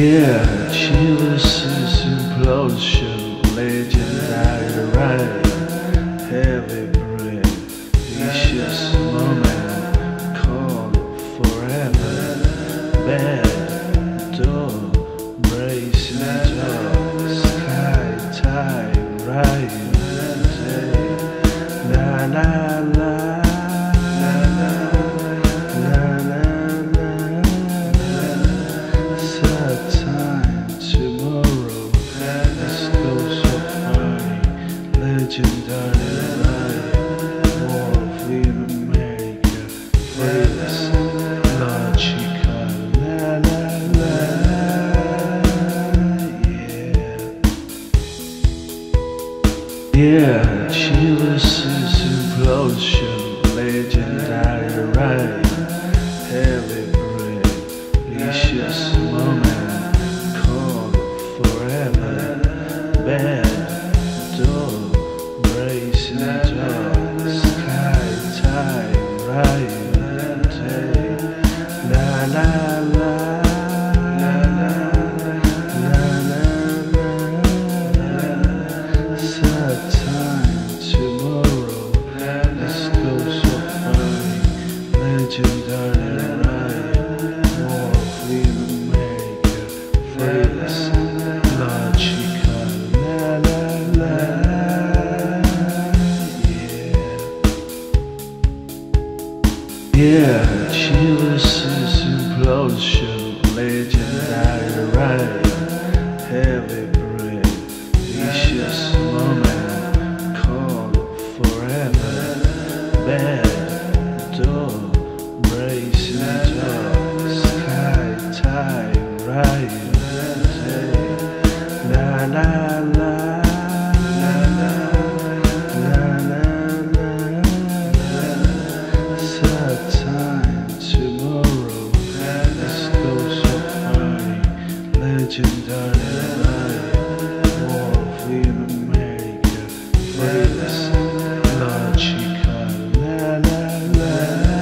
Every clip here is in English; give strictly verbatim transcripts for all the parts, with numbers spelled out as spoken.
Yeah, Chili's implosion, legendary ride, heavy breath, vicious moment, cold forever, bad door, bracing door, sky tide, ride, la la la. Legendary ride, war of America, freeless, logical, la la la, yeah. Yeah, Chili's implosion, legendary ride, heavy breath, vicious moment, cold forever, bad door. Racing door, sky tide, ride, day, la la la, la la la, sad time tomorrow, let's go so far, legendary ride, war of America, freeless, logical, la la la. Yeah, Chili's implosion, legendary ride, heavy breath, vicious moment, cold forever, bad door, bracing door, sky tide, ride, day, la la la. Legendary ride, war of America, freeless, logical, la la la,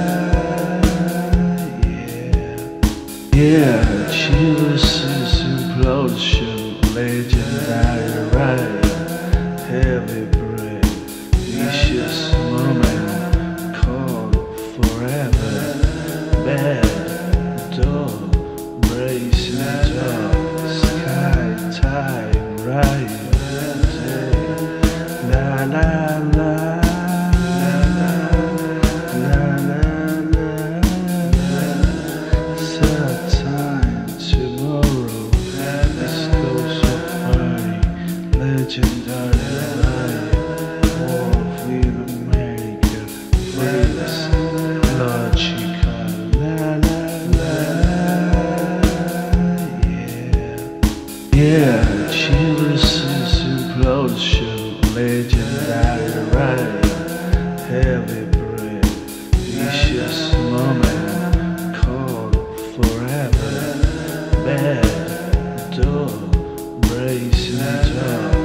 yeah. Yeah, Chili's implosion, legendary ride, heavy breath, vicious moment, cold forever, bad door, bracing door. Tide, ride, la la la, la la la, sad time tomorrow, let's go so far, legendary ride, war of America, freeless, logical, la la la. Yeah, Chili's implosion, legendary ride, heavy breath, vicious moment, cold forever, bad door, bracing door.